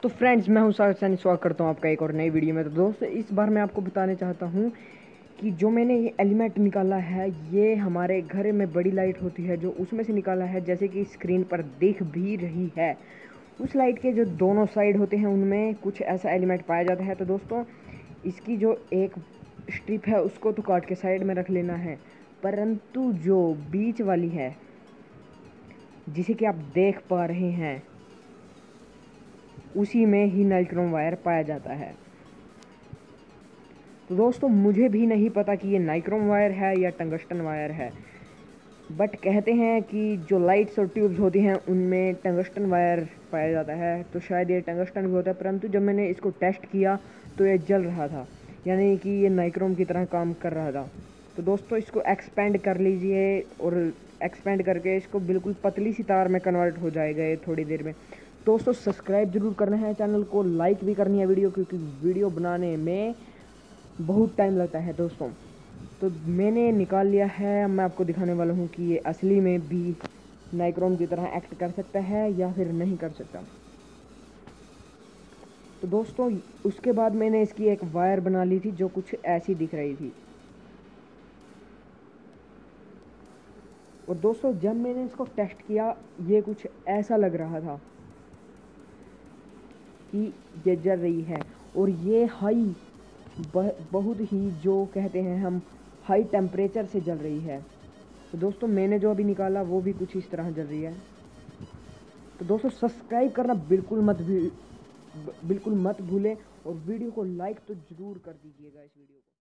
तो फ्रेंड्स, मैं हूं सागर सैनी, स्वागत करता हूं आपका एक और नई वीडियो में। तो दोस्तों, इस बार मैं आपको बताने चाहता हूं कि जो मैंने ये एलिमेंट निकाला है, ये हमारे घर में बड़ी लाइट होती है जो उसमें से निकाला है, जैसे कि स्क्रीन पर दिख भी रही है। उस लाइट के जो दोनों साइड होते हैं उनमें कुछ ऐसा एलिमेंट पाया जाता है। तो दोस्तों, इसकी जो एक स्ट्रिप है उसको तो काट के साइड में रख लेना है, परंतु जो बीच वाली है जिसे कि आप देख पा रहे हैं, उसी में ही नाइक्रोम वायर पाया जाता है। तो दोस्तों, मुझे भी नहीं पता कि ये नाइक्रोम वायर है या टंगस्टन वायर है, बट कहते हैं कि जो लाइट्स और ट्यूब्स होती हैं उनमें टंगस्टन वायर पाया जाता है, तो शायद ये टंगस्टन भी होता है। परंतु जब मैंने इसको टेस्ट किया तो ये जल रहा था, यानी कि ये नाइक्रोम की तरह काम कर रहा था। तो दोस्तों, इसको एक्सपेंड कर लीजिए और एक्सपेंड करके इसको बिल्कुल पतली सी तार में कन्वर्ट हो जाएगा ये थोड़ी देर में। दोस्तों, सब्सक्राइब जरूर करना है चैनल को, लाइक भी करनी है वीडियो, क्योंकि वीडियो बनाने में बहुत टाइम लगता है दोस्तों। तो मैंने निकाल लिया है, मैं आपको दिखाने वाला हूँ कि ये असली में भी नाइक्रोम की तरह एक्ट कर सकता है या फिर नहीं कर सकता। तो दोस्तों, उसके बाद मैंने इसकी एक वायर बना ली थी जो कुछ ऐसी दिख रही थी। और दोस्तों, जब मैंने इसको टेस्ट किया, ये कुछ ऐसा लग रहा था कि ये जल रही है, और ये बहुत ही, जो कहते हैं हम, हाई टेम्परेचर से जल रही है। तो दोस्तों, मैंने जो अभी निकाला वो भी कुछ इस तरह जल रही है। तो दोस्तों, सब्सक्राइब करना बिल्कुल मत भूलें, और वीडियो को लाइक तो ज़रूर कर दीजिएगा इस वीडियो को।